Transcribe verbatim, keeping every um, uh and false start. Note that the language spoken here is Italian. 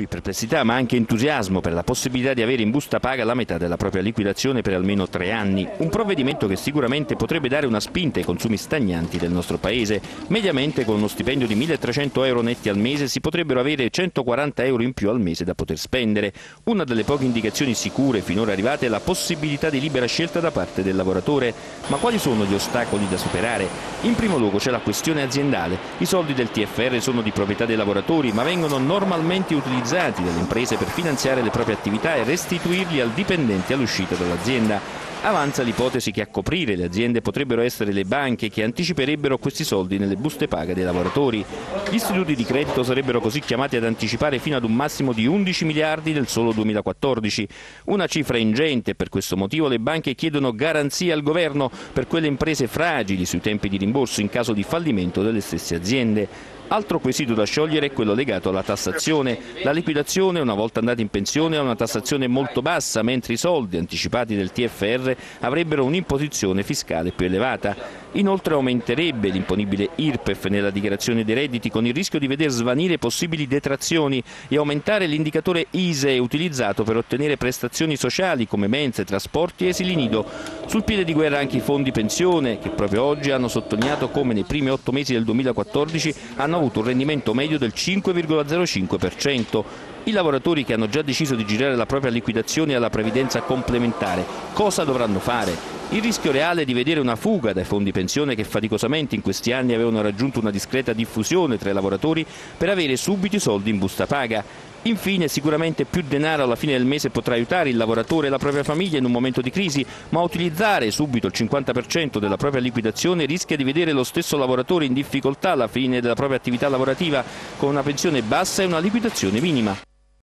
dubbi, perplessità ma anche entusiasmo per la possibilità di avere in busta paga la metà della propria liquidazione per almeno tre anni. Un provvedimento che sicuramente potrebbe dare una spinta ai consumi stagnanti del nostro paese. Mediamente con uno stipendio di milletrecento euro netti al mese si potrebbero avere centoquaranta euro in più al mese da poter spendere. Una delle poche indicazioni sicure finora arrivate è la possibilità di libera scelta da parte del lavoratore. Ma quali sono gli ostacoli da superare? In primo luogo c'è la questione aziendale. I soldi del T F R sono di proprietà dei lavoratori ma vengono normalmente utilizzati dalle imprese per finanziare le proprie attività e restituirli al dipendente all'uscita dall'azienda. Avanza l'ipotesi che a coprire le aziende potrebbero essere le banche che anticiperebbero questi soldi nelle buste paga dei lavoratori. Gli istituti di credito sarebbero così chiamati ad anticipare fino ad un massimo di undici miliardi nel solo duemilaquattordici. Una cifra ingente e per questo motivo le banche chiedono garanzie al governo per quelle imprese fragili sui tempi di rimborso in caso di fallimento delle stesse aziende. Altro quesito da sciogliere è quello legato alla tassazione. La liquidazione, una volta andati in pensione, ha una tassazione molto bassa, mentre i soldi anticipati del T F R avrebbero un'imposizione fiscale più elevata. Inoltre aumenterebbe l'imponibile I R P E F nella dichiarazione dei redditi con il rischio di veder svanire possibili detrazioni e aumentare l'indicatore I S E E utilizzato per ottenere prestazioni sociali come mense, trasporti e esili nido. Sul piede di guerra anche i fondi pensione che proprio oggi hanno sottolineato come nei primi otto mesi del duemilaquattordici hanno avuto un rendimento medio del cinque virgola zero cinque per cento. I lavoratori che hanno già deciso di girare la propria liquidazione alla previdenza complementare, cosa dovranno fare? Il rischio reale è di vedere una fuga dai fondi pensione che faticosamente in questi anni avevano raggiunto una discreta diffusione tra i lavoratori per avere subito i soldi in busta paga. Infine, sicuramente più denaro alla fine del mese potrà aiutare il lavoratore e la propria famiglia in un momento di crisi, ma utilizzare subito il cinquanta per cento della propria liquidazione rischia di vedere lo stesso lavoratore in difficoltà alla fine della propria attività lavorativa, con una pensione bassa e una liquidazione minima.